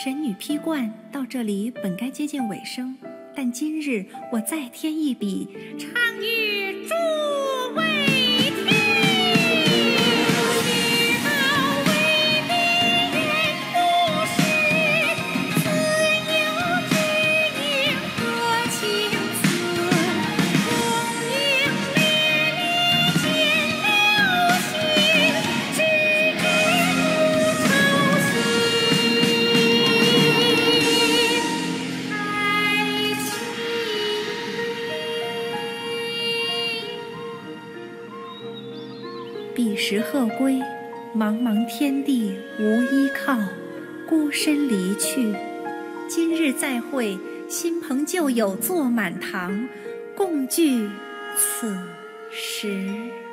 神女披冠到这里本该接近尾声，但今日我再添一笔，唱与诸位听。知道为民人不是，自有知音和情存。功名利利见了心，知之不愁心。彼时鹤归，茫茫天地无依靠，孤身离去。今日再会，新朋旧友坐满堂，共聚此时。